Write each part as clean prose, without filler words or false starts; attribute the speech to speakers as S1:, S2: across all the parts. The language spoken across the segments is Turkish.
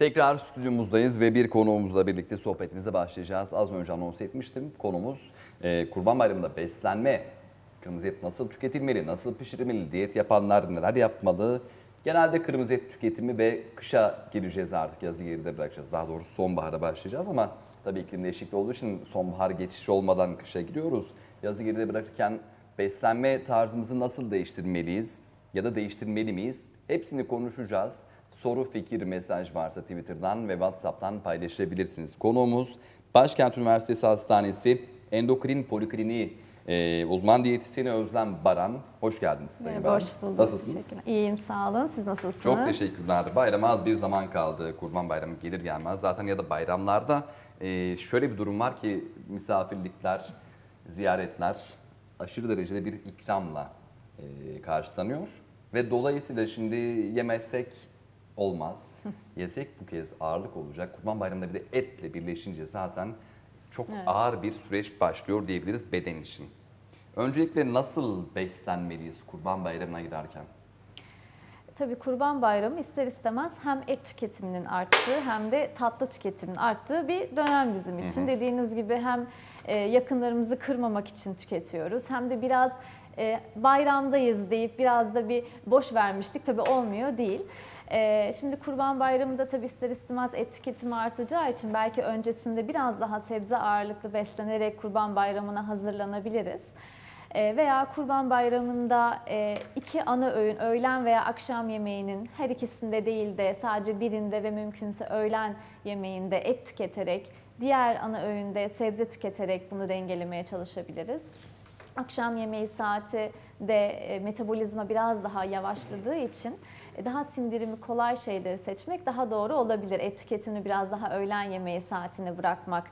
S1: Tekrar stüdyomuzdayız ve bir konuğumuzla birlikte sohbetimize başlayacağız. Az önce anons etmiştim. Konumuz Kurban Bayramı'nda beslenme. Kırmızı et nasıl tüketilmeli, nasıl pişirilmeli, diyet yapanlar neler yapmalı? Genelde kırmızı et tüketimi ve kışa gireceğiz artık, yazı geride bırakacağız. Daha doğrusu sonbahara başlayacağız ama tabii iklim değişikliği olduğu için sonbahar geçişi olmadan kışa giriyoruz. Yazı geride bırakırken beslenme tarzımızı nasıl değiştirmeliyiz ya da değiştirmeli miyiz? Hepsini konuşacağız. Soru, fikir, mesaj varsa Twitter'dan ve WhatsApp'tan paylaşabilirsiniz. Konuğumuz Başkent Üniversitesi Hastanesi Endokrin Polikliniği uzman diyetisyeni Özlem Baran. Hoş geldiniz Sayın Baran.
S2: Hoş bulduk.
S1: Nasılsınız?
S2: İyiyim, sağ olun. Siz nasılsınız?
S1: Çok teşekkürler. Bayrama az bir zaman kaldı. Kurban Bayramı gelir gelmez. Zaten ya da bayramlarda şöyle bir durum var ki misafirlikler, ziyaretler aşırı derecede bir ikramla karşılanıyor. Ve dolayısıyla şimdi yemezsek olmaz. Yesek bu kez ağırlık olacak. Kurban Bayramı'nda bir de etle birleşince zaten çok ağır bir süreç başlıyor diyebiliriz beden için. Öncelikle nasıl beslenmeliyiz Kurban Bayramı'na giderken?
S2: Tabii Kurban Bayramı ister istemez hem et tüketiminin arttığı hem de tatlı tüketiminin arttığı bir dönem bizim için. Dediğiniz gibi hem yakınlarımızı kırmamak için tüketiyoruz hem de biraz bayramdayız deyip biraz da bir boş vermiştik. Tabii olmuyor değil. Şimdi Kurban Bayramı'nda tabii ister istemez et tüketimi artacağı için belki öncesinde biraz daha sebze ağırlıklı beslenerek Kurban Bayramı'na hazırlanabiliriz. Veya Kurban Bayramı'nda iki ana öğün, öğlen veya akşam yemeğinin her ikisinde değil de sadece birinde ve mümkünse öğlen yemeğinde et tüketerek, diğer ana öğünde sebze tüketerek bunu dengelemeye çalışabiliriz. Akşam yemeği saati de metabolizma biraz daha yavaşladığı için daha sindirimi kolay şeyleri seçmek daha doğru olabilir. Et tüketimini biraz daha öğlen yemeği saatine bırakmak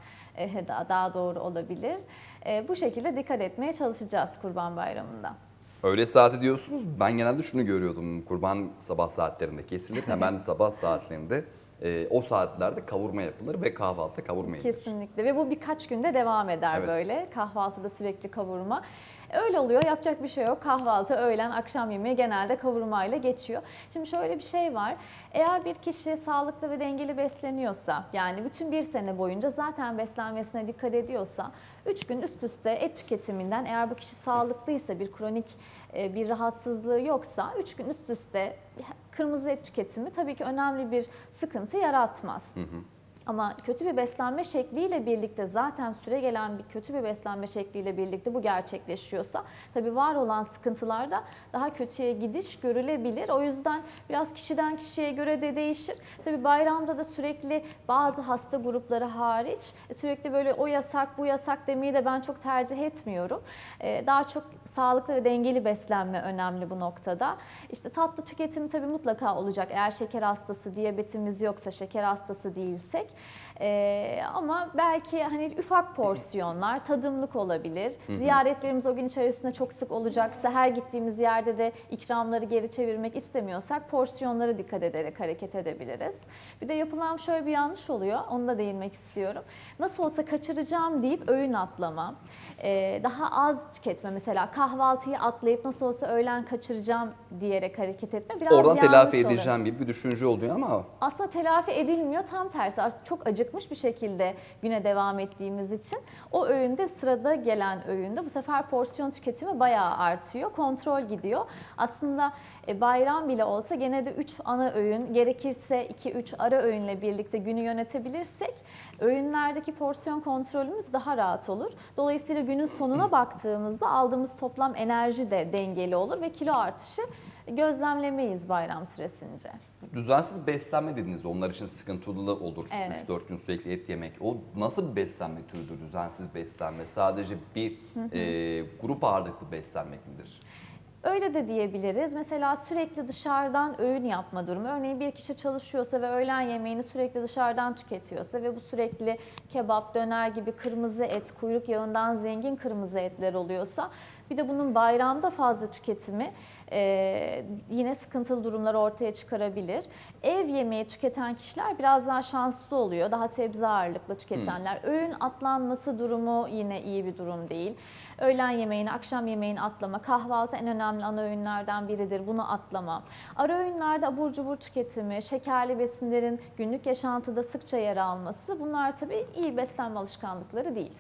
S2: daha doğru olabilir. Bu şekilde dikkat etmeye çalışacağız Kurban Bayramı'nda.
S1: Öğle saati diyorsunuz. Ben genelde şunu görüyordum. Kurban sabah saatlerinde kesilir. Hemen sabah saatlerinde o saatlerde kavurma yapılır ve kahvaltıda kavurma yenir.
S2: Kesinlikle ve bu birkaç günde devam eder
S1: Evet.
S2: böyle. Kahvaltıda sürekli kavurma. Öyle oluyor, yapacak bir şey yok. Kahvaltı, öğlen, akşam yemeği genelde kavurmayla geçiyor. Şimdi şöyle bir şey var. Eğer bir kişi sağlıklı ve dengeli besleniyorsa, yani bütün bir sene boyunca zaten beslenmesine dikkat ediyorsa, 3 gün üst üste et tüketiminden, eğer bu kişi sağlıklıysa, bir kronik bir rahatsızlığı yoksa 3 gün üst üste kırmızı et tüketimi tabii ki önemli bir sıkıntı yaratmaz. Ama kötü bir beslenme şekliyle birlikte, zaten süregelen bir kötü bir beslenme şekliyle birlikte bu gerçekleşiyorsa tabii var olan sıkıntılarda daha kötüye gidiş görülebilir. O yüzden biraz kişiden kişiye göre de değişir. Tabii bayramda da sürekli bazı hasta grupları hariç sürekli böyle o yasak bu yasak demeyi de ben çok tercih etmiyorum. Daha çok sağlıklı ve dengeli beslenme önemli bu noktada. İşte tatlı tüketimi tabii mutlaka olacak. Eğer şeker hastası, diyabetimiz yoksa, şeker hastası değilsek. Ama belki hani ufak porsiyonlar, tadımlık olabilir. Ziyaretlerimiz o gün içerisinde çok sık olacaksa, her gittiğimiz yerde de ikramları geri çevirmek istemiyorsak porsiyonlara dikkat ederek hareket edebiliriz. Bir de yapılan şöyle bir yanlış oluyor, onu da değinmek istiyorum. Nasıl olsa kaçıracağım deyip öğün atlama. Daha az tüketme, mesela kahvaltıyı atlayıp nasıl olsa öğlen kaçıracağım diyerek hareket etme biraz
S1: Oradan
S2: yanlış
S1: telafi
S2: oluyor.
S1: edeceğim gibi bir düşünce oluyor ama
S2: Aslında telafi edilmiyor, tam tersi. Artık çok acıkmış bir şekilde güne devam ettiğimiz için o öğünde, sırada gelen öğünde bu sefer porsiyon tüketimi bayağı artıyor. Kontrol gidiyor. Aslında bayram bile olsa gene de 3 ana öğün, gerekirse 2-3 ara öğünle birlikte günü yönetebilirsek öğünlerdeki porsiyon kontrolümüz daha rahat olur. Dolayısıyla günün sonuna baktığımızda aldığımız toplam enerji de dengeli olur ve kilo artışı gözlemlemeyiz bayram süresince.
S1: düzensiz beslenme dediniz. Onlar için sıkıntılı olur.
S2: Evet.
S1: 3-4 gün sürekli et yemek. O nasıl bir beslenme türüdür düzensiz beslenme? Sadece bir grup ağırlıklı beslenmek midir?
S2: Öyle de diyebiliriz. Mesela sürekli dışarıdan öğün yapma durumu. Örneğin bir kişi çalışıyorsa ve öğlen yemeğini sürekli dışarıdan tüketiyorsa ve bu sürekli kebap, döner gibi kırmızı et, kuyruk yağından zengin kırmızı etler oluyorsa Bir de bunun bayramda fazla tüketimi yine sıkıntılı durumlar ortaya çıkarabilir. Ev yemeği tüketen kişiler biraz daha şanslı oluyor. Daha sebze ağırlıklı tüketenler. Öğün atlanması durumu yine iyi bir durum değil. Öğlen yemeğini, akşam yemeğini atlama. Kahvaltı en önemli ana öğünlerden biridir. Bunu atlama. Ara öğünlerde abur cubur tüketimi, şekerli besinlerin günlük yaşantıda sıkça yer alması, bunlar tabii iyi beslenme alışkanlıkları değil.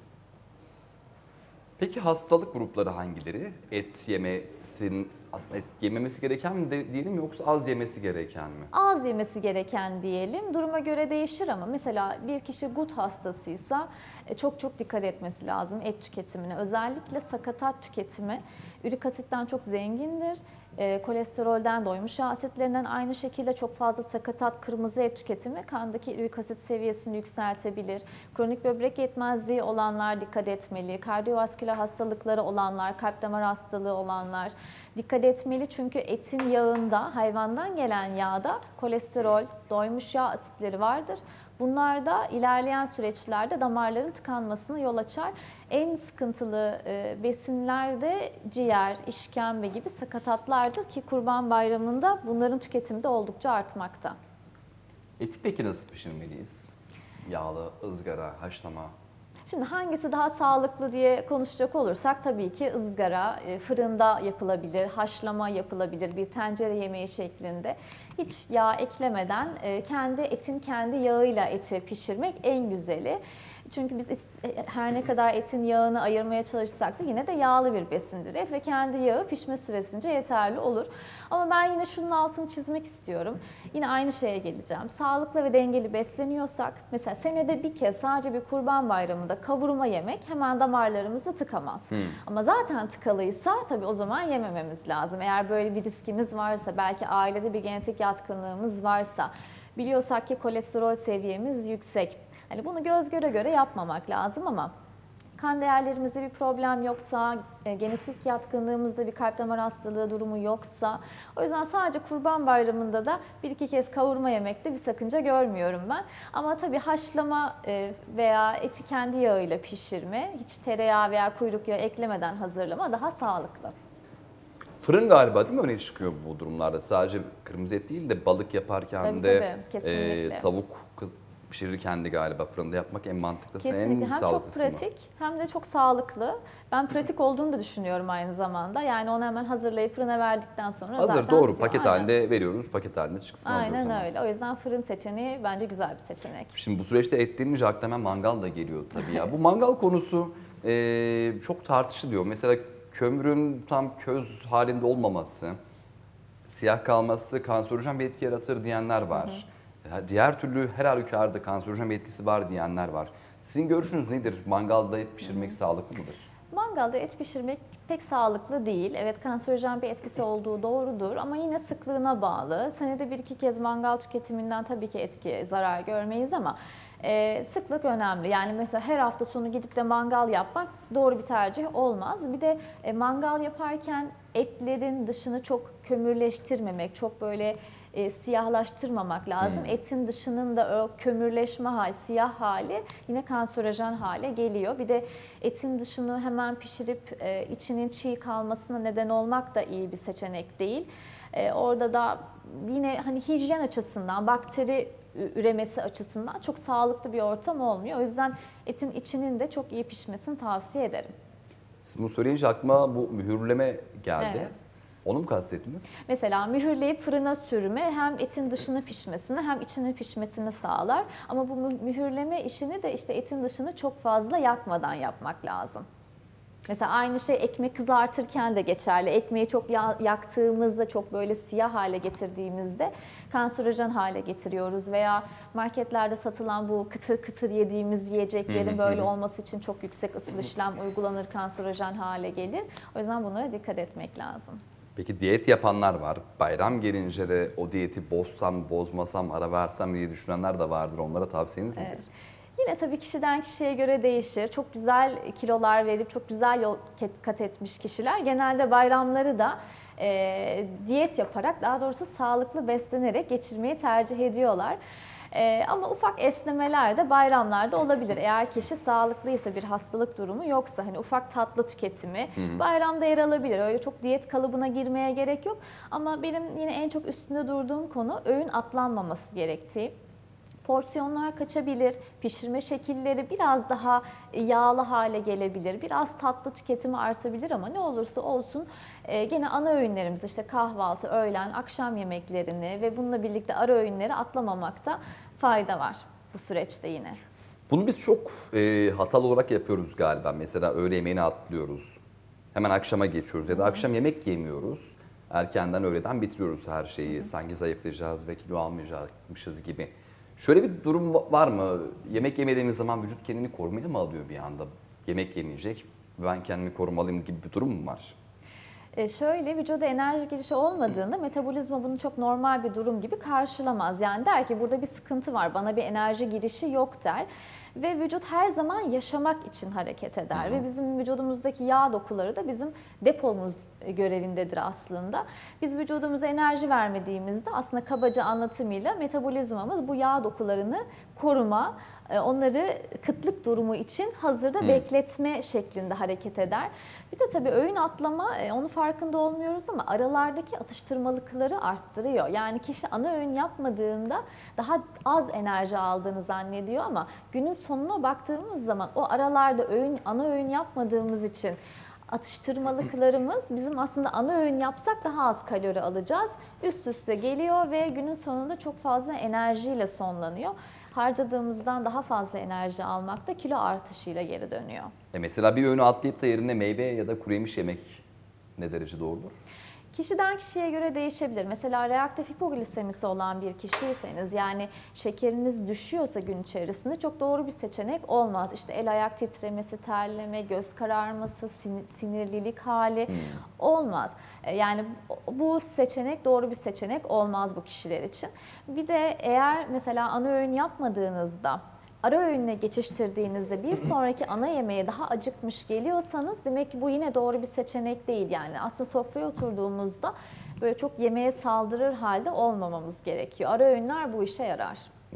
S1: Peki hastalık grupları hangileri? Et yemesin, aslında et yememesi gereken mi diyelim, yoksa az yemesi gereken mi?
S2: Az yemesi gereken diyelim. Duruma göre değişir ama mesela bir kişi gut hastasıysa çok dikkat etmesi lazım et tüketimine. Özellikle sakatat tüketimi ürik asitten çok zengindir. Kolesterolden, doymuş yağ asitlerinden aynı şekilde çok fazla sakatat, kırmızı et tüketimi kandaki ürik asit seviyesini yükseltebilir. Kronik böbrek yetmezliği olanlar dikkat etmeli. Kardiyovasküler hastalıkları olanlar, kalp damar hastalığı olanlar dikkat etmeli. Çünkü etin yağında, hayvandan gelen yağda kolesterol, doymuş yağ asitleri vardır. Bunlar da ilerleyen süreçlerde damarların tıkanmasına yol açar. En sıkıntılı besinler de ciğer, işkembe gibi sakatatlardır ki Kurban Bayramı'nda bunların tüketimi de oldukça artmakta.
S1: Eti peki nasıl pişirmeliyiz? Yağlı, ızgara, haşlama.
S2: Şimdi hangisi daha sağlıklı diye konuşacak olursak tabii ki ızgara, fırında yapılabilir, haşlama yapılabilir bir tencere yemeği şeklinde. Hiç yağ eklemeden etin kendi yağıyla eti pişirmek en güzeli. Çünkü biz her ne kadar etin yağını ayırmaya çalışsak da yine de yağlı bir besindir et ve kendi yağı pişme süresince yeterli olur. Ama ben yine şunun altını çizmek istiyorum. Yine aynı şeye geleceğim. Sağlıklı ve dengeli besleniyorsak, mesela senede bir kez sadece bir Kurban Bayramı'nda kavurma yemek hemen damarlarımızda tıkamaz. Ama zaten tıkalıysa tabii o zaman yemememiz lazım. Eğer böyle bir riskimiz varsa, belki ailede bir genetik yatkınlığımız varsa, biliyorsak ki kolesterol seviyemiz yüksek. Hani bunu göz göre göre yapmamak lazım ama kan değerlerimizde bir problem yoksa, genetik yatkınlığımızda bir kalp damar hastalığı durumu yoksa, o yüzden sadece Kurban Bayramı'nda da bir iki kez kavurma yemekte bir sakınca görmüyorum ben. Ama tabii haşlama veya eti kendi yağıyla pişirme, hiç tereyağı veya kuyruk yağı eklemeden hazırlama daha sağlıklı.
S1: Fırın galiba değil mi öne çıkıyor bu durumlarda? Sadece kırmızı et değil de balık yaparken
S2: Tabii,
S1: de
S2: tabii, kesinlikle.
S1: tavuk pişirirken de galiba fırında yapmak en mantıklısı,
S2: Kesinlikle.
S1: en
S2: Hem çok
S1: sağlıklısı mı?
S2: pratik hem de çok sağlıklı. Ben pratik olduğunu da düşünüyorum aynı zamanda. Yani onu hemen hazırlayıp fırına verdikten sonra
S1: Hazır,
S2: zaten
S1: doğru.
S2: bitiyor.
S1: Paket
S2: Aynen.
S1: halinde veriyoruz, paket halinde çıksın alıyoruz
S2: Aynen
S1: ama.
S2: öyle. O yüzden fırın seçeneği bence güzel bir seçenek.
S1: Şimdi bu süreçte et denince aklıma hemen mangal da geliyor tabii ya. Bu mangal konusu çok tartışılıyor. Mesela kömürün tam köz halinde olmaması, siyah kalması kanserojen bir etki yaratır diyenler var. Diğer türlü her halükarda kanserojen bir etkisi var diyenler var. Sizin görüşünüz nedir? Mangalda et pişirmek sağlıklı mıdır?
S2: Mangalda et pişirmek pek sağlıklı değil. Evet, kanserojen bir etkisi olduğu doğrudur ama yine sıklığına bağlı. Senede bir iki kez mangal tüketiminden tabii ki zarar görmeyiz ama sıklık önemli. Yani mesela her hafta sonu gidip de mangal yapmak doğru bir tercih olmaz. Bir de mangal yaparken etlerin dışını çok kömürleştirmemek, çok böyle siyahlaştırmamak lazım. Etin dışının da o kömürleşme hali, siyah hali yine kanserojen hale geliyor. Bir de etin dışını hemen pişirip içinin çiğ kalmasına neden olmak da iyi bir seçenek değil. Orada da yine hani hijyen açısından, bakteri üremesi açısından çok sağlıklı bir ortam olmuyor. O yüzden etin içinin de çok iyi pişmesini tavsiye ederim.
S1: Siz bunu söyleyince aklıma bu mühürleme geldi.
S2: Evet.
S1: Onu mu kastettiniz?
S2: Mesela mühürleyip fırına sürme hem etin dışını pişmesini hem içinin pişmesini sağlar. Ama bu mühürleme işini de işte etin dışını çok fazla yakmadan yapmak lazım. Mesela aynı şey ekmek kızartırken de geçerli. Ekmeği çok yaktığımızda, çok böyle siyah hale getirdiğimizde kanserojen hale getiriyoruz. Veya marketlerde satılan bu kıtır kıtır yediğimiz yiyeceklerin böyle olması için çok yüksek ısıl işlem uygulanır, kanserojen hale gelir. O yüzden bunlara dikkat etmek lazım.
S1: Peki diyet yapanlar var. Bayram gelince de o diyeti bozsam, bozmasam, ara versem diye düşünenler de vardır. Onlara tavsiyeniz nedir?
S2: Evet. Yine tabii kişiden kişiye göre değişir. Çok güzel kilolar verip çok güzel yol kat etmiş kişiler genelde bayramları da diyet yaparak, daha doğrusu sağlıklı beslenerek geçirmeyi tercih ediyorlar. Ama ufak esnemeler de bayramlarda olabilir. Eğer kişi sağlıklıysa, bir hastalık durumu yoksa, hani ufak tatlı tüketimi bayramda yer alabilir. Öyle çok diyet kalıbına girmeye gerek yok. Ama benim yine en çok üstünde durduğum konu öğün atlanmaması gerektiği. Porsiyonlar kaçabilir, pişirme şekilleri biraz daha yağlı hale gelebilir, biraz tatlı tüketimi artabilir ama ne olursa olsun gene ana öğünlerimiz işte kahvaltı, öğlen, akşam yemeklerini ve bununla birlikte ara öğünleri atlamamakta fayda var bu süreçte yine.
S1: Bunu biz çok hatalı olarak yapıyoruz galiba. Mesela öğle yemeğini atlıyoruz. Hemen akşama geçiyoruz ya da akşam yemek yemiyoruz. Erkenden öğleden bitiriyoruz her şeyi. Sanki zayıflayacağız ve kilo almayacakmışız gibi. Şöyle bir durum var mı? Yemek yemediğimiz zaman vücut kendini korumaya mı alıyor bir anda? Yemek yemeyecek, ben kendimi korumalıyım gibi bir durum mu var?
S2: Şöyle vücuda enerji girişi olmadığında metabolizma bunu çok normal bir durum gibi karşılamaz. Yani der ki burada bir sıkıntı var, bana bir enerji girişi yok der. Ve vücut her zaman yaşamak için hareket eder. Ve bizim vücudumuzdaki yağ dokuları da bizim depomuz görevindedir aslında. Biz vücudumuza enerji vermediğimizde aslında kabaca anlatımıyla metabolizmamız bu yağ dokularını koruma, onları kıtlık durumu için hazırda bekletme şeklinde hareket eder. Bir de tabii öğün atlama, onun farkında olmuyoruz ama aralardaki atıştırmalıkları arttırıyor. Yani kişi ana öğün yapmadığında daha az enerji aldığını zannediyor ama günün sonuna baktığımız zaman o aralarda ana öğün yapmadığımız için atıştırmalıklarımız bizim aslında ana öğün yapsak daha az kalori alacağız. Üst üste geliyor ve günün sonunda çok fazla enerjiyle sonlanıyor. Harcadığımızdan daha fazla enerji almak da kilo artışıyla geri dönüyor.
S1: Mesela bir öğünü atlayıp da yerine meyve ya da kuru yemiş yemek ne derece doğrudur?
S2: Kişiden kişiye göre değişebilir. Mesela reaktif hipoglisemisi olan bir kişiyseniz, yani şekeriniz düşüyorsa gün içerisinde çok doğru bir seçenek olmaz. İşte el ayak titremesi, terleme, göz kararması, sinirlilik hali olmaz. Yani bu seçenek doğru bir seçenek olmaz bu kişiler için. Bir de eğer mesela ana öğün yapmadığınızda ara öğünle geçiştirdiğinizde bir sonraki ana yemeğe daha acıkmış geliyorsanız demek ki bu yine doğru bir seçenek değil. Yani aslında sofraya oturduğumuzda böyle çok yemeğe saldırır halde olmamamız gerekiyor. Ara öğünler bu işe yarar.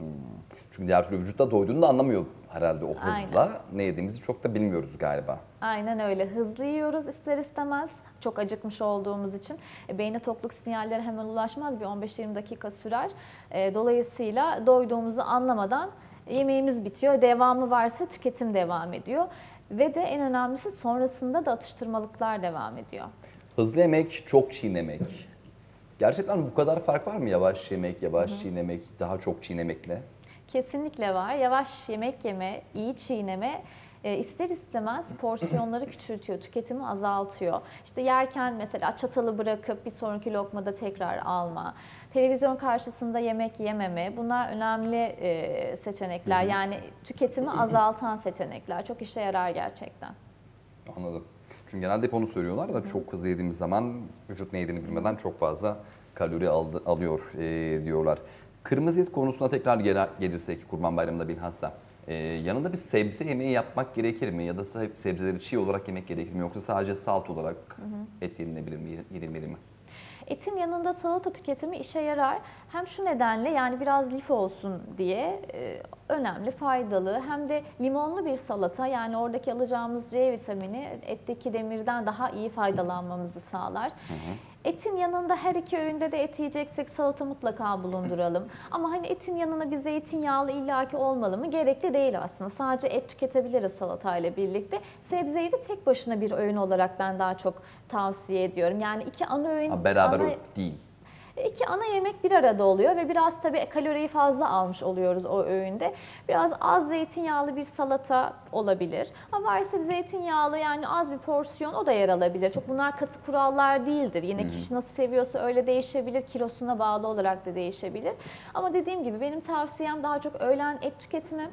S1: Çünkü diğer türlü vücutta doyduğunu da anlamıyor herhalde o hızla.
S2: Aynen.
S1: Ne yediğimizi çok da bilmiyoruz galiba.
S2: Aynen öyle. Hızlı yiyoruz ister istemez. Çok acıkmış olduğumuz için. Beyne tokluk sinyalleri hemen ulaşmaz. Bir 15-20 dakika sürer. Dolayısıyla doyduğumuzu anlamadan yemeğimiz bitiyor. Devamı varsa tüketim devam ediyor. Ve de en önemlisi sonrasında da atıştırmalıklar devam ediyor.
S1: Hızlı yemek, çok çiğnemek. Gerçekten bu kadar fark var mı? Yavaş yemek, yavaş çiğnemek, daha çok çiğnemekle.
S2: Kesinlikle var. Yavaş yemek yeme, iyi çiğneme ister istemez porsiyonları küçültüyor, tüketimi azaltıyor. İşte yerken mesela çatalı bırakıp bir sonraki lokmada tekrar alma, televizyon karşısında yemek yememe, bunlar önemli seçenekler. Yani tüketimi azaltan seçenekler. Çok işe yarar gerçekten.
S1: Anladım. Çünkü genelde hep onu söylüyorlar da çok hızlı yediğimiz zaman vücut ne yediğini bilmeden çok fazla kalori alıyor diyorlar. Kırmızı et konusuna tekrar gelirsek Kurban Bayramı'nda bilhassa. Yanında bir sebze yemeği yapmak gerekir mi? Ya da sebzeleri çiğ olarak yemek gerekir mi? Yoksa sadece salt olarak et yenilebilir mi, yenilmeli mi?
S2: Etin yanında salata tüketimi işe yarar. Hem şu nedenle, yani biraz lif olsun diye önemli, faydalı. Hem de limonlu bir salata, yani oradaki alacağımız C vitamini etteki demirden daha iyi faydalanmamızı sağlar. Etin yanında her iki öğünde de et yiyeceksek salata mutlaka bulunduralım. Ama hani etin yanına bir zeytinyağlı illaki olmalı mı? Gerekli değil aslında. Sadece et tüketebiliriz salatayla birlikte. Sebzeyi de tek başına bir öğün olarak ben daha çok tavsiye ediyorum. Yani iki ana öğün...
S1: Beraber değil.
S2: İki ana yemek bir arada oluyor ve biraz tabii kaloriyi fazla almış oluyoruz o öğünde. Biraz az zeytinyağlı bir salata olabilir. Ama varsa bir zeytinyağlı, yani az bir porsiyon, o da yer alabilir. Çok bunlar katı kurallar değildir. Yine kişi nasıl seviyorsa öyle değişebilir. Kilosuna bağlı olarak da değişebilir. Ama dediğim gibi benim tavsiyem daha çok öğlen et tüketimi,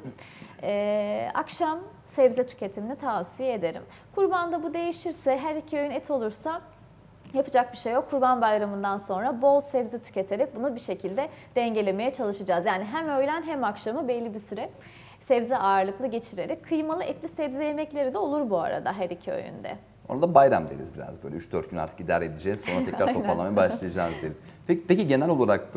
S2: akşam sebze tüketimini tavsiye ederim. Kurbanda bu değişirse, her iki öğün et olursa yapacak bir şey yok. Kurban Bayramı'ndan sonra bol sebze tüketerek bunu bir şekilde dengelemeye çalışacağız. Yani hem öğlen hem akşamı belli bir süre sebze ağırlıklı geçirerek, kıymalı etli sebze yemekleri de olur bu arada her iki öğünde.
S1: Onu da bayram deriz biraz, böyle 3-4 gün artık idare edeceğiz. Sonra tekrar toparlamaya başlayacağız deriz. Peki genel olarak böyle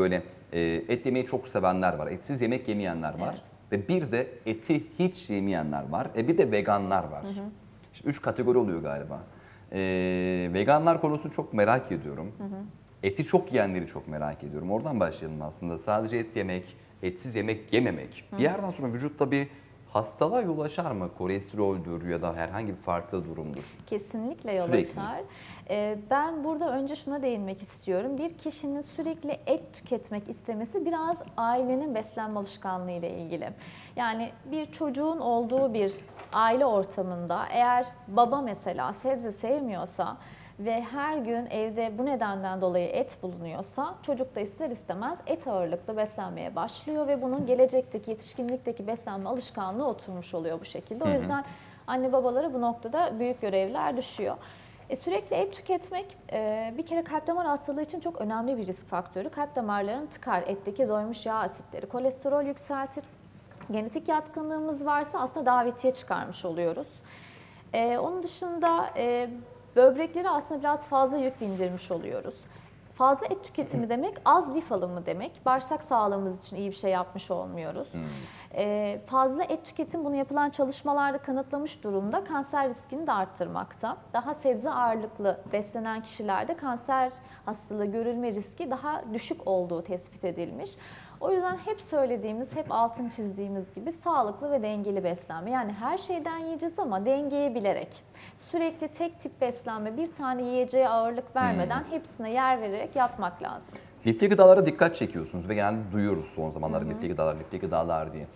S1: Et yemeyi çok sevenler var, etsiz yemek yemeyenler var.
S2: Evet.
S1: Ve bir de eti hiç yemeyenler var. Bir de veganlar var. Şimdi 3 kategori oluyor galiba. Veganlar konusunu çok merak ediyorum. Eti çok yiyenleri çok merak ediyorum. Oradan başlayalım aslında. Sadece et yemek, etsiz yemek yememek. Bir yerden sonra vücutta bir hastalığa yol açar mı? Kolesteroldür ya da herhangi bir farklı durumdur.
S2: Kesinlikle yol
S1: Sürekli.
S2: açar. Ben burada önce şuna değinmek istiyorum. Bir kişinin sürekli et tüketmek istemesi biraz ailenin beslenme alışkanlığı ile ilgili. Yani bir çocuğun olduğu bir aile ortamında eğer baba mesela sebze sevmiyorsa ve her gün evde bu nedenden dolayı et bulunuyorsa çocuk da ister istemez et ağırlıklı beslenmeye başlıyor ve bunun gelecekteki, yetişkinlikteki beslenme alışkanlığı oturmuş oluyor bu şekilde. O yüzden anne babalara bu noktada büyük görevler düşüyor. Sürekli et tüketmek bir kere kalp damar hastalığı için çok önemli bir risk faktörü. Kalp damarlarını tıkar, etteki doymuş yağ asitleri, kolesterol yükseltir. Genetik yatkınlığımız varsa aslında davetiye çıkarmış oluyoruz. Onun dışında böbreklere aslında biraz fazla yük bindirmiş oluyoruz. Fazla et tüketimi demek az lif alımı demek. Bağırsak sağlığımız için iyi bir şey yapmış olmuyoruz. Fazla et tüketim bunu yapılan çalışmalarda kanıtlamış durumda kanser riskini de arttırmakta. Daha sebze ağırlıklı beslenen kişilerde kanser hastalığı görülme riski daha düşük olduğu tespit edilmiş. O yüzden hep söylediğimiz, hep altını çizdiğimiz gibi sağlıklı ve dengeli beslenme. Yani her şeyden yiyeceğiz ama dengeyi bilerek. Sürekli tek tip beslenme, bir tane yiyeceğe ağırlık vermeden hepsine yer vererek yapmak lazım.
S1: Lifli gıdalara dikkat çekiyorsunuz ve genelde duyuyoruz son zamanlarda lifli gıdalar diye.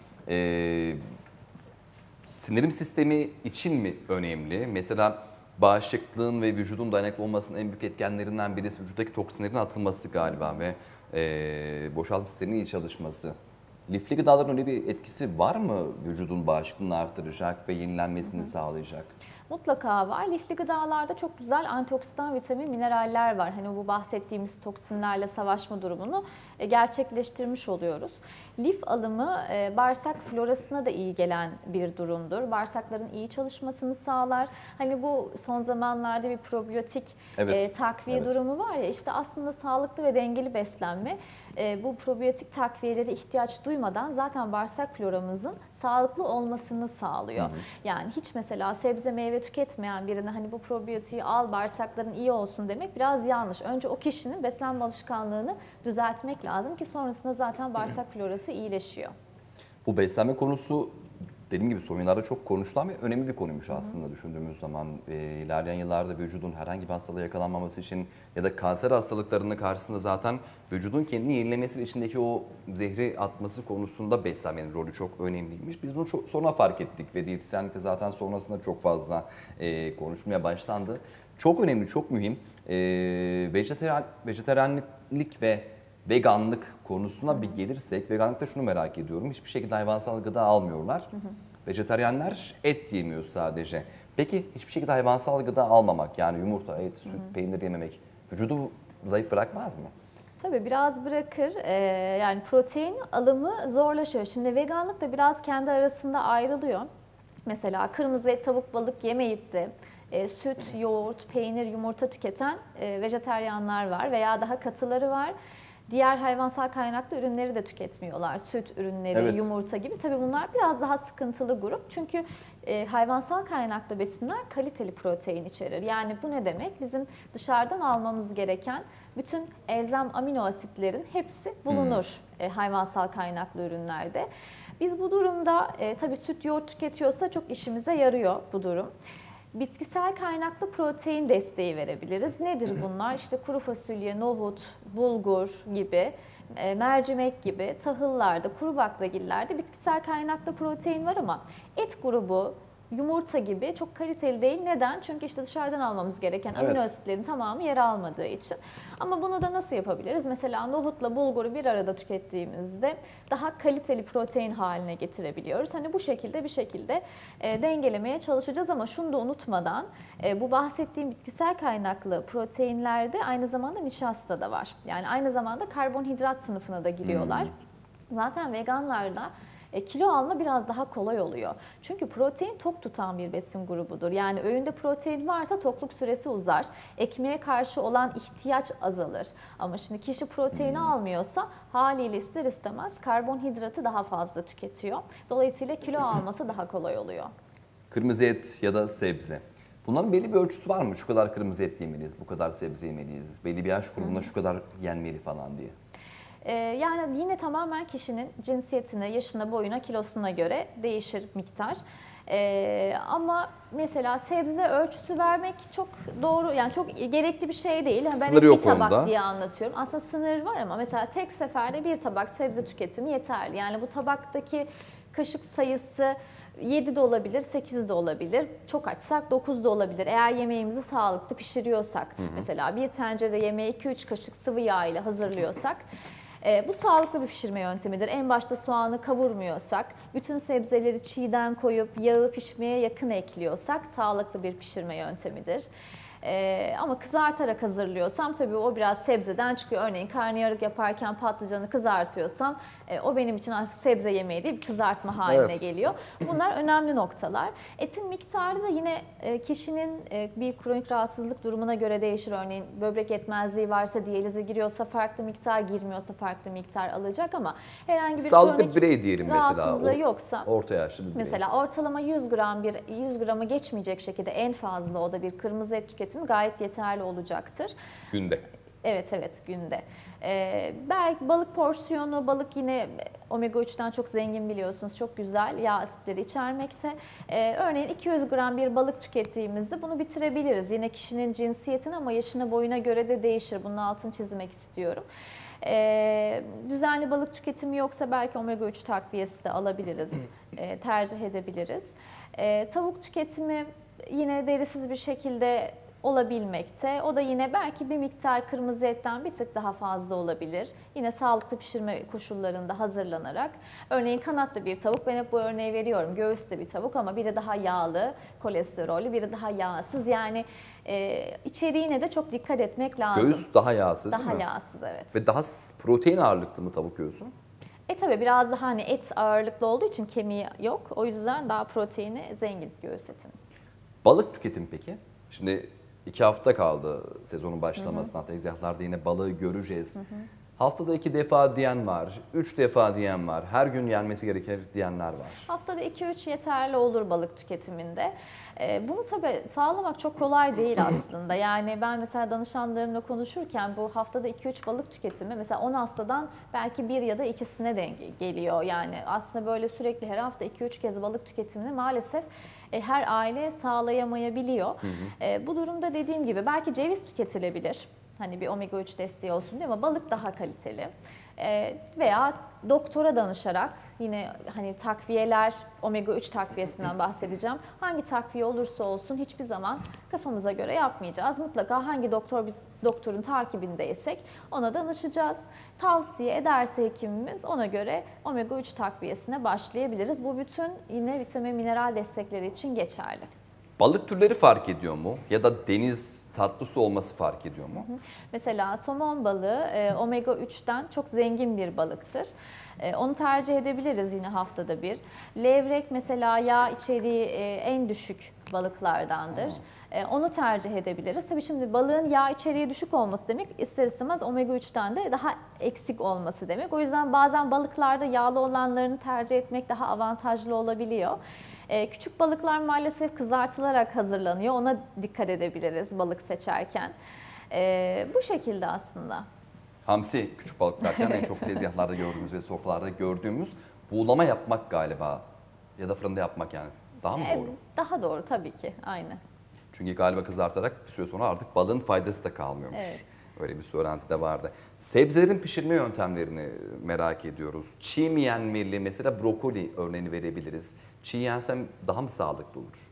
S1: Sindirim sistemi için mi önemli? Mesela bağışıklığın ve vücudun dayanıklı olmasının en büyük etkenlerinden birisi vücuttaki toksinlerin atılması galiba ve boşaltım sisteminin iyi çalışması. Lifli gıdaların öyle bir etkisi var mı vücudun bağışıklığını artıracak ve yenilenmesini sağlayacak?
S2: Mutlaka var. Lifli gıdalarda çok güzel antioksidan, vitamin, mineraller var. Hani bu bahsettiğimiz toksinlerle savaşma durumunu gerçekleştirmiş oluyoruz. Lif alımı bağırsak florasına da iyi gelen bir durumdur. Bağırsakların iyi çalışmasını sağlar. Hani bu son zamanlarda bir probiyotik takviye durumu var ya, işte aslında sağlıklı ve dengeli beslenme bu probiyotik takviyelere ihtiyaç duymadan zaten bağırsak floramızın sağlıklı olmasını sağlıyor. Yani hiç mesela sebze meyve tüketmeyen birine hani bu probiyotiği al bağırsakların iyi olsun demek biraz yanlış. Önce o kişinin beslenme alışkanlığını düzeltmek lazım ki sonrasında zaten bağırsak florası iyileşiyor.
S1: Bu beslenme konusu dediğim gibi son yıllarda çok konuşulan ve önemli bir konuymuş aslında düşündüğümüz zaman. İlerleyen yıllarda vücudun herhangi bir hastalığa yakalanmaması için ya da kanser hastalıklarının karşısında zaten vücudun kendini yenilemesi ve içindeki o zehri atması konusunda beslenmenin rolü çok önemliymiş. Biz bunu çok sonra fark ettik ve diyetisyenlikte zaten sonrasında çok fazla konuşmaya başlandı. Çok önemli, çok mühim. Vejeteryanlık ve veganlık konusuna bir gelirsek, veganlıkta şunu merak ediyorum. Hiçbir şekilde hayvansal gıda almıyorlar. Vejeteryanlar et yemiyor sadece. Peki hiçbir şekilde hayvansal gıda almamak, yani yumurta, et, süt, peynir yememek vücudu zayıf bırakmaz mı?
S2: Tabii biraz bırakır. Yani protein alımı zorlaşıyor. Şimdi veganlık da biraz kendi arasında ayrılıyor. Mesela kırmızı et, tavuk, balık yemeyip de süt, yoğurt, peynir, yumurta tüketen vejeteryanlar var veya daha katıları var. Diğer hayvansal kaynaklı ürünleri de tüketmiyorlar. Süt ürünleri, yumurta gibi. Tabii bunlar biraz daha sıkıntılı grup. Çünkü hayvansal kaynaklı besinler kaliteli protein içerir. Yani bu ne demek? Bizim dışarıdan almamız gereken bütün elzem amino asitlerin hepsi bulunur hayvansal kaynaklı ürünlerde. Biz bu durumda tabii süt, yoğurt tüketiyorsa çok işimize yarıyor bu durum. Bitkisel kaynaklı protein desteği verebiliriz. Nedir bunlar? İşte kuru fasulye, nohut, bulgur gibi, mercimek gibi tahıllarda, kuru baklagillerde bitkisel kaynaklı protein var ama et grubu, yumurta gibi çok kaliteli değil. Neden? Çünkü işte dışarıdan almamız gereken amino asitlerin tamamı yer almadığı için. Ama bunu da nasıl yapabiliriz? Mesela nohutla bulguru bir arada tükettiğimizde daha kaliteli protein haline getirebiliyoruz. Hani bu şekilde bir şekilde dengelemeye çalışacağız ama şunu da unutmadan bu bahsettiğim bitkisel kaynaklı proteinlerde aynı zamanda nişasta da var. Yani aynı zamanda karbonhidrat sınıfına da giriyorlar. Zaten veganlarda kilo alma biraz daha kolay oluyor. Çünkü protein tok tutan bir besin grubudur. Yani öğünde protein varsa tokluk süresi uzar. Ekmeğe karşı olan ihtiyaç azalır. Ama şimdi kişi proteini almıyorsa haliyle ister istemez karbonhidratı daha fazla tüketiyor. Dolayısıyla kilo alması daha kolay oluyor.
S1: Kırmızı et ya da sebze. Bunların belli bir ölçüsü var mı? Şu kadar kırmızı et yemeliyiz, bu kadar sebze yemeliyiz, belli bir yaş grubunda şu kadar yenmeli falan diye.
S2: Yani yine tamamen kişinin cinsiyetine, yaşına, boyuna, kilosuna göre değişir miktar. Ama mesela sebze ölçüsü vermek çok doğru, yani çok gerekli bir şey değil. Yani ben
S1: Sınırı
S2: hep
S1: yok
S2: bir tabak
S1: onda
S2: diye anlatıyorum. Aslında sınır var ama mesela tek seferde bir tabak sebze tüketimi yeterli. Yani bu tabaktaki kaşık sayısı 7 de olabilir, 8 de olabilir. Çok açsak 9 da olabilir. Eğer yemeğimizi sağlıklı pişiriyorsak, mesela bir tencere yemeği 2-3 kaşık sıvı yağ ile hazırlıyorsak, bu sağlıklı bir pişirme yöntemidir. En başta soğanı kavurmuyorsak, bütün sebzeleri çiğden koyup yağı pişmeye yakın ekliyorsak sağlıklı bir pişirme yöntemidir. Ama kızartarak hazırlıyorsam tabii o biraz sebzeden çıkıyor. Örneğin karnıyarık yaparken patlıcanı kızartıyorsam o benim için artık sebze yemeği değil, bir kızartma haline geliyor. Bunlar önemli noktalar. Etin miktarı da yine kişinin bir kronik rahatsızlık durumuna göre değişir. Örneğin böbrek yetmezliği varsa, diyalize giriyorsa farklı miktar, girmiyorsa farklı miktar alacak ama herhangi bir
S1: Sağlıklı
S2: kronik
S1: bir birey diyelim mesela.
S2: rahatsızlığı yoksa,
S1: Orta yaşlı bir birey.
S2: mesela ortalama 100 gramı geçmeyecek şekilde en fazla o da bir kırmızı et tüketimi gayet yeterli olacaktır.
S1: Günde.
S2: Evet günde. Belki balık porsiyonu, balık yine omega 3'ten çok zengin biliyorsunuz. Çok güzel yağ asitleri içermekte. Örneğin 200 gram bir balık tükettiğimizde bunu bitirebiliriz. Yine kişinin cinsiyetine ama yaşına boyuna göre de değişir. Bunun altını çizmek istiyorum. Düzenli balık tüketimi yoksa belki omega 3 takviyesi de alabiliriz. Tercih edebiliriz. Tavuk tüketimi yine derisiz bir şekilde olabilmekte. O da yine belki bir miktar kırmızı etten bir tık daha fazla olabilir. Yine sağlıklı pişirme koşullarında hazırlanarak. Örneğin kanatlı bir tavuk, ben hep bu örneği veriyorum. Göğüsle bir tavuk ama biri daha yağlı, kolesterollü, biri daha yağsız. Yani içeriğine de çok dikkat etmek lazım.
S1: Göğüs daha yağsız değil
S2: Daha
S1: mi?
S2: yağsız, evet.
S1: Ve daha protein ağırlıklı mı tavuk göğsü?
S2: Tabii biraz daha hani et ağırlıklı olduğu için kemiği yok. O yüzden daha proteini zengin göğüs etinin.
S1: Balık tüketimi peki? Şimdi 2 hafta kaldı sezonun başlamasına. Tezgahlarda yine balığı göreceğiz. Haftada 2 defa diyen var, 3 defa diyen var, her gün yenmesi gerekir diyenler var.
S2: Haftada 2-3 yeterli olur balık tüketiminde. Bunu tabii sağlamak çok kolay değil aslında. Yani ben mesela danışanlarımla konuşurken bu haftada 2-3 balık tüketimi mesela 10 hastadan belki 1 ya da 2'sine denk geliyor. Yani aslında böyle sürekli her hafta 2-3 kez balık tüketimini maalesef her aile sağlayamayabiliyor. Bu durumda dediğim gibi belki ceviz tüketilebilir. Hani bir omega 3 desteği olsun diye ama balık daha kaliteli. Veya doktora danışarak yine hani takviyeler, omega 3 takviyesinden bahsedeceğim. Hangi takviye olursa olsun hiçbir zaman kafamıza göre yapmayacağız. Mutlaka hangi doktorun takibindeysek ona danışacağız. Tavsiye ederse hekimimiz ona göre omega 3 takviyesine başlayabiliriz. Bu bütün yine vitamin mineral destekleri için geçerli.
S1: Balık türleri fark ediyor mu? Ya da deniz tatlısı olması fark ediyor mu?
S2: Mesela somon balığı omega 3'ten çok zengin bir balıktır. Onu tercih edebiliriz yine haftada bir. Levrek mesela yağ içeriği en düşük balıklardandır. Onu tercih edebiliriz. Tabii şimdi balığın yağ içeriği düşük olması demek ister istemez omega 3'ten de daha eksik olması demek. O yüzden bazen balıklarda yağlı olanlarını tercih etmek daha avantajlı olabiliyor. Küçük balıklar maalesef kızartılarak hazırlanıyor. Ona dikkat edebiliriz balık seçerken. Bu şekilde aslında.
S1: Hamsi küçük balık derken en çok tezgahlarda gördüğümüz ve sofralarda gördüğümüz buğulama yapmak galiba. Ya da fırında yapmak yani. Daha mı doğru?
S2: Daha doğru tabii ki. Aynı.
S1: Çünkü galiba kızartarak bir süre sonra artık balığın faydası da kalmıyormuş.
S2: Evet.
S1: Öyle bir söylenti de vardı. Sebzelerin pişirme yöntemlerini merak ediyoruz. Çiğ mi yenmeli? Mesela brokoli örneğini verebiliriz. Çiğ yensem daha mı sağlıklı olur?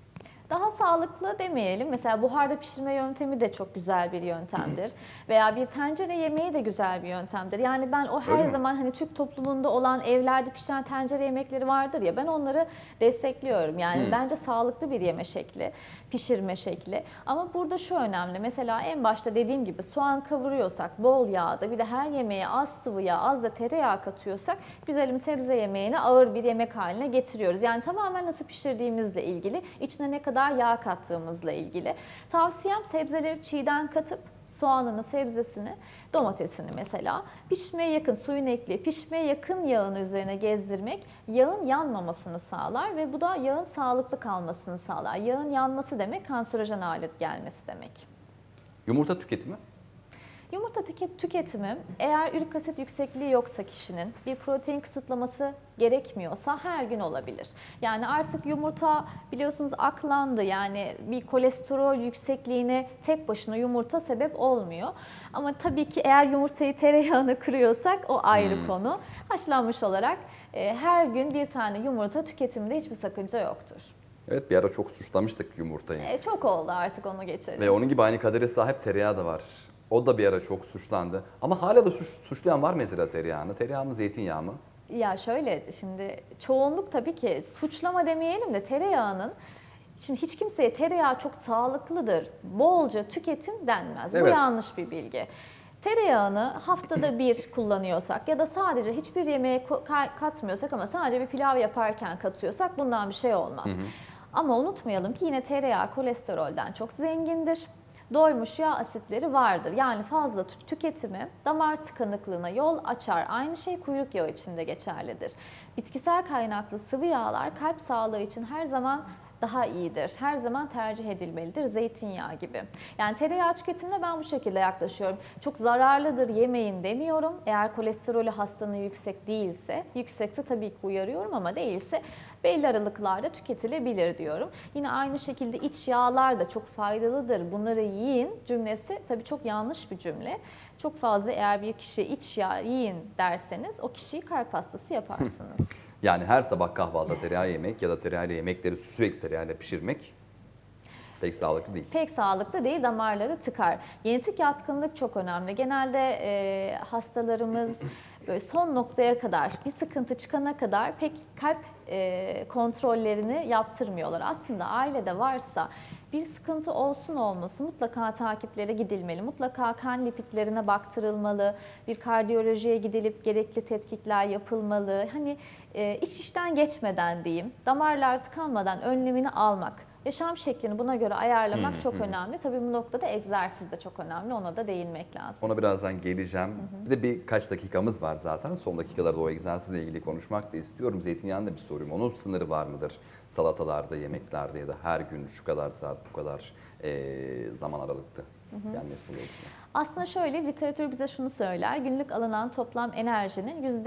S2: Daha sağlıklı demeyelim. Mesela buharda pişirme yöntemi de çok güzel bir yöntemdir. Veya bir tencere yemeği de güzel bir yöntemdir. Yani ben o
S1: Öyle
S2: her
S1: mi?
S2: zaman hani Türk toplumunda olan evlerde pişen tencere yemekleri vardır ya, ben onları destekliyorum. Yani bence sağlıklı bir yeme şekli, pişirme şekli. Ama burada şu önemli. Mesela en başta dediğim gibi soğan kavuruyorsak bol yağda, bir de her yemeğe az sıvı yağ, az da tereyağı katıyorsak güzelim sebze yemeğini ağır bir yemek haline getiriyoruz. Yani tamamen nasıl pişirdiğimizle ilgili, içine ne kadar yağ kattığımızla ilgili. Tavsiyem sebzeleri çiğden katıp soğanını, sebzesini, domatesini mesela pişmeye yakın suyunu ekleyip pişmeye yakın yağın üzerine gezdirmek yağın yanmamasını sağlar ve bu da yağın sağlıklı kalmasını sağlar. Yağın yanması demek kanserojen hale gelmesi demek.
S1: Yumurta tüketimi?
S2: Yumurta tüketimi eğer ürik asit yüksekliği yoksa kişinin, bir protein kısıtlaması gerekmiyorsa her gün olabilir. Yani artık yumurta biliyorsunuz aklandı, yani bir kolesterol yüksekliğine tek başına yumurta sebep olmuyor. Ama tabii ki eğer yumurtayı tereyağına kırıyorsak o ayrı konu. Haşlanmış olarak her gün bir tane yumurta tüketiminde hiçbir sakınca yoktur.
S1: Evet, bir ara çok suçlamıştık yumurtayı.
S2: Çok oldu artık, onu geçelim.
S1: Ve onun gibi aynı kadere sahip tereyağı da var. O da bir ara çok suçlandı. Ama hala da suçlayan var mesela tereyağını. Tereyağı mı, zeytinyağı mı?
S2: Ya şöyle, şimdi çoğunluk tabii ki suçlama demeyelim de tereyağının, şimdi hiç kimseye tereyağı çok sağlıklıdır, bolca tüketin denmez. Bu
S1: Evet.
S2: yanlış bir bilgi. Tereyağını haftada bir kullanıyorsak ya da sadece hiçbir yemeğe katmıyorsak ama sadece bir pilav yaparken katıyorsak bundan bir şey olmaz. Ama unutmayalım ki yine tereyağı kolesterolden çok zengindir. Doymuş yağ asitleri vardır. Yani fazla tüketimi damar tıkanıklığına yol açar. Aynı şey kuyruk yağı için de geçerlidir. Bitkisel kaynaklı sıvı yağlar kalp sağlığı için her zaman daha iyidir. Her zaman tercih edilmelidir, zeytinyağı gibi. Yani tereyağı tüketimine ben bu şekilde yaklaşıyorum. Çok zararlıdır yemeyin demiyorum. Eğer kolesterolü hastanın yüksek değilse, yüksekse tabii ki uyarıyorum ama değilse belli aralıklarda tüketilebilir diyorum. Yine aynı şekilde iç yağlar da çok faydalıdır. Bunları yiyin cümlesi tabii çok yanlış bir cümle. Çok fazla eğer bir kişiye iç yağ yiyin derseniz o kişiyi kalp hastası yaparsınız.
S1: Yani her sabah kahvaltıda tereyağı yemek ya da tereyağıyla yemekleri sürekli tereyağıyla pişirmek pek sağlıklı değil.
S2: Pek sağlıklı değil, damarları tıkar. Genetik yatkınlık çok önemli. Genelde hastalarımız böyle son noktaya kadar, bir sıkıntı çıkana kadar pek kalp kontrollerini yaptırmıyorlar. Aslında ailede varsa bir sıkıntı olsun olmasın mutlaka takiplere gidilmeli. Mutlaka kan lipidlerine baktırılmalı. Bir kardiyolojiye gidilip gerekli tetkikler yapılmalı. Hani iç işten geçmeden diyeyim, damarlar tıkanmadan önlemini almak. Yaşam şeklini buna göre ayarlamak çok önemli. Tabii bu noktada egzersiz de çok önemli. Ona da değinmek lazım.
S1: Ona birazdan geleceğim. Bir de birkaç dakikamız var zaten. Son dakikalarda o egzersizle ilgili konuşmak da istiyorum. Zeytinyağını da bir sorayım. Onun sınırı var mıdır? Salatalarda, yemeklerde ya da her gün şu kadar saat, bu kadar zaman aralıkta yenmesi dolayısıyla.
S2: Aslında şöyle, literatür bize şunu söyler. Günlük alınan toplam enerjinin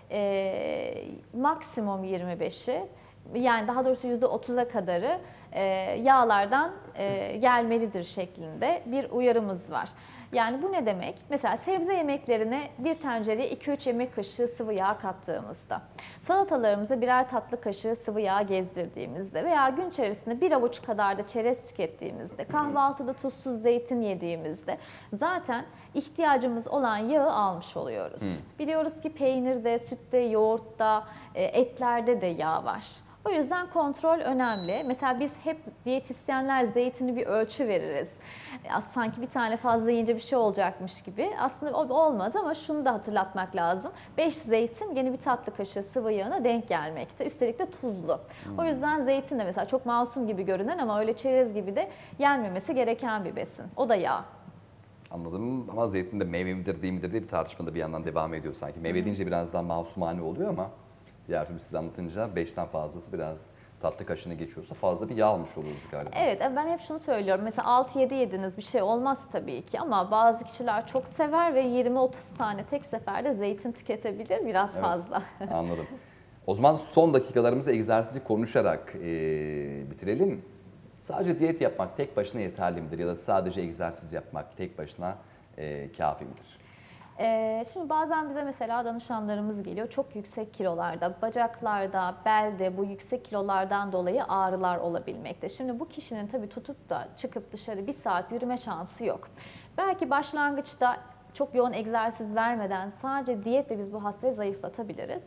S2: maksimum 25'i, yani daha doğrusu %30'a kadarı yağlardan gelmelidir şeklinde bir uyarımız var. Yani bu ne demek? Mesela sebze yemeklerine bir tencereye 2-3 yemek kaşığı sıvı yağ kattığımızda, salatalarımıza birer tatlı kaşığı sıvı yağ gezdirdiğimizde veya gün içerisinde bir avuç kadar da çerez tükettiğimizde, kahvaltıda tuzsuz zeytin yediğimizde zaten ihtiyacımız olan yağı almış oluyoruz. Biliyoruz ki peynirde, sütte, yoğurtta, etlerde de yağ var. O yüzden kontrol önemli. Mesela biz hep diyetisyenler zeytini bir ölçü veririz. Sanki bir tane fazla yiyince bir şey olacakmış gibi. Aslında o olmaz ama şunu da hatırlatmak lazım. 5 zeytin gene bir tatlı kaşığı sıvı yağına denk gelmekte. Üstelik de tuzlu. O yüzden zeytin de mesela çok masum gibi görünen ama öyle çerez gibi de yenmemesi gereken bir besin. O da yağ.
S1: Anladım ama zeytin de meyve midir değil midir diye bir tartışmada bir yandan devam ediyor sanki. Meyve deyince biraz daha masumane oluyor ama diğer türlü siz anlatınca 5'ten fazlası biraz tatlı kaşığını geçiyorsa fazla bir yağ almış oluyoruz galiba.
S2: Evet, ben hep şunu söylüyorum. Mesela 6-7 yediniz bir şey olmaz tabii ki ama bazı kişiler çok sever ve 20-30 tane tek seferde zeytin tüketebilir, biraz fazla.
S1: Anladım. O zaman son dakikalarımızı egzersizi konuşarak bitirelim. Sadece diyet yapmak tek başına yeterli midir ya da sadece egzersiz yapmak tek başına kafi midir?
S2: Şimdi bazen bize mesela danışanlarımız geliyor çok yüksek kilolarda, bacaklarda, belde bu yüksek kilolardan dolayı ağrılar olabilmekte. Şimdi bu kişinin tabii tutup da çıkıp dışarı 1 saat yürüme şansı yok. Belki başlangıçta çok yoğun egzersiz vermeden sadece diyetle biz bu hastayı zayıflatabiliriz.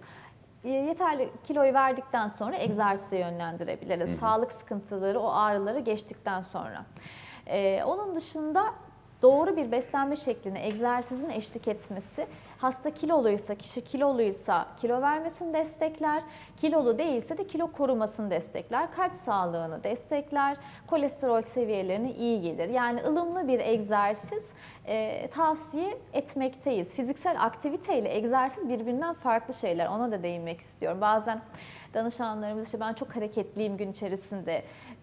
S2: Yeterli kiloyu verdikten sonra egzersize yönlendirebiliriz. Sağlık sıkıntıları, o ağrıları geçtikten sonra. Onun dışında doğru bir beslenme şekline egzersizin eşlik etmesi, hasta kiloluysa, kişi kiloluysa kilo vermesini destekler, kilolu değilse de kilo korumasını destekler, kalp sağlığını destekler, kolesterol seviyelerine iyi gelir. Yani ılımlı bir egzersiz tavsiye etmekteyiz. Fiziksel aktivite ile egzersiz birbirinden farklı şeyler, ona da değinmek istiyorum. Bazen danışanlarımız işte ben çok hareketliyim gün içerisinde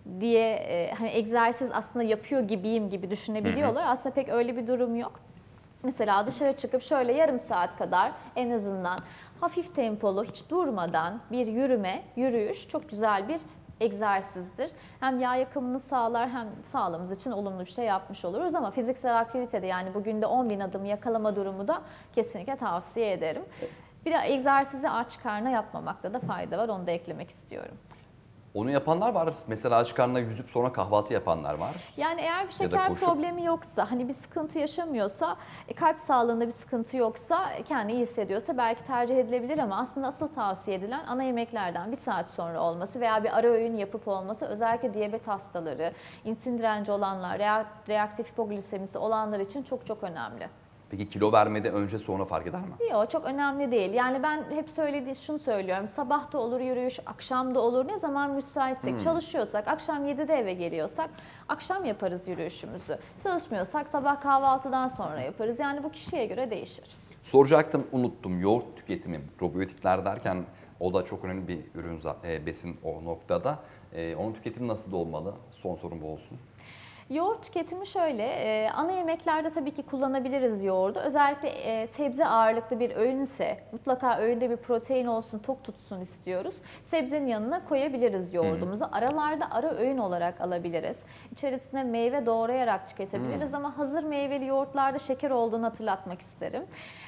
S2: diye hani egzersiz aslında yapıyor gibiyim gibi düşünebiliyorlar. Aslında pek öyle bir durum yok. Mesela dışarı çıkıp şöyle yarım saat kadar en azından hafif tempolu hiç durmadan bir yürüyüş çok güzel bir egzersizdir. Hem yağ yakımını sağlar hem sağlığımız için olumlu bir şey yapmış oluruz ama fiziksel aktivitede yani bugün de 10.000 adım yakalama durumu da kesinlikle tavsiye ederim. Bir de egzersizi aç karnına yapmamakta da fayda var. Onu da eklemek istiyorum.
S1: Onu yapanlar var. Mesela aç karnına yüzüp sonra kahvaltı yapanlar var.
S2: Yani eğer bir
S1: Ya da
S2: şeker
S1: koşup.
S2: problemi yoksa, hani bir sıkıntı yaşamıyorsa, kalp sağlığında bir sıkıntı yoksa, kendini iyi hissediyorsa belki tercih edilebilir ama aslında asıl tavsiye edilen ana yemeklerden 1 saat sonra olması veya bir ara öğün yapıp olması özellikle diyabet hastaları, insülin direnci olanlar, reaktif hipoglisemisi olanlar için çok çok önemli.
S1: Peki kilo vermede önce sonra fark eder mi?
S2: Yok çok önemli değil. Yani ben hep şunu söylüyorum. Sabah da olur yürüyüş, akşam da olur. Ne zaman müsaitsek, çalışıyorsak, akşam 7'de eve geliyorsak akşam yaparız yürüyüşümüzü. Çalışmıyorsak sabah kahvaltıdan sonra yaparız. Yani bu kişiye göre değişir.
S1: Soracaktım, unuttum. Yoğurt tüketimi, probiyotikler derken o da çok önemli bir ürün, besin o noktada. Onun tüketimi nasıl da olmalı? Son sorum bu olsun.
S2: Yoğurt tüketimi şöyle, ana yemeklerde tabii ki kullanabiliriz yoğurdu. Özellikle sebze ağırlıklı bir öğün ise mutlaka öğünde bir protein olsun, tok tutsun istiyoruz. Sebzenin yanına koyabiliriz yoğurdumuzu. Aralarda ara öğün olarak alabiliriz. İçerisine meyve doğrayarak tüketebiliriz ama hazır meyveli yoğurtlarda şeker olduğunu hatırlatmak isterim.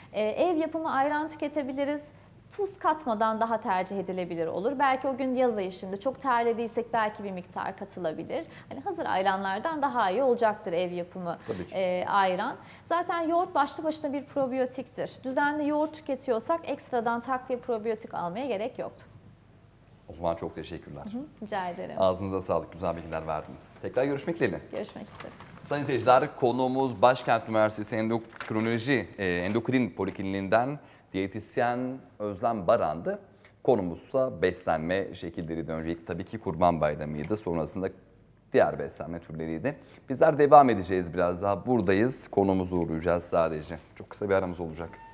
S2: Ev yapımı ayran tüketebiliriz. Tuz katmadan daha tercih edilebilir olur. Belki o gün yaz ayı şimdi çok terlediysek belki bir miktar katılabilir. Hani hazır ayranlardan daha iyi olacaktır ev yapımı ayran. Zaten yoğurt başlı başına bir probiyotiktir. Düzenli yoğurt tüketiyorsak ekstradan takviye probiyotik almaya gerek yoktu.
S1: O zaman çok teşekkürler.
S2: Rica ederim.
S1: Ağzınıza sağlık, güzel bilgiler verdiniz. Tekrar görüşmek dileğiyle.
S2: Görüşmek üzere.
S1: Sayın seyirciler, konuğumuz Başkent Üniversitesi Endokrin Polikliniğinden diyetisyen Özlem Baran'dı. Konumuzsa beslenme şekilleriydi. Öncelikle tabii ki Kurban Bayramı'ydı. Sonrasında diğer beslenme türleriydi. Bizler devam edeceğiz biraz daha. Buradayız. Konumuzu uğrayacağız sadece. Çok kısa bir aramız olacak.